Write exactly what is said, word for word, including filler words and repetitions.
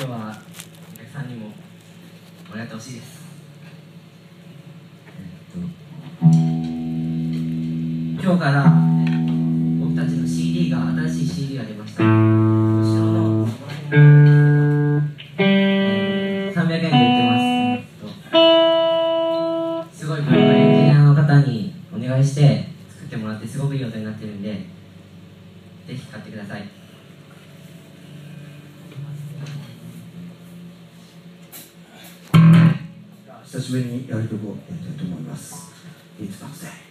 今日はお客さんにも盛り上がってほしいです。えっと今日から僕たちの シーディー が新しい シーディー が出ました。後ろのさんびゃくえんで売ってます。すごいこれはエンジニアの方にお願いして作ってもらってすごくいい音になってるんで、ぜひ買ってください。 久しぶりにやるとこやりたいと思います。いつだぜ。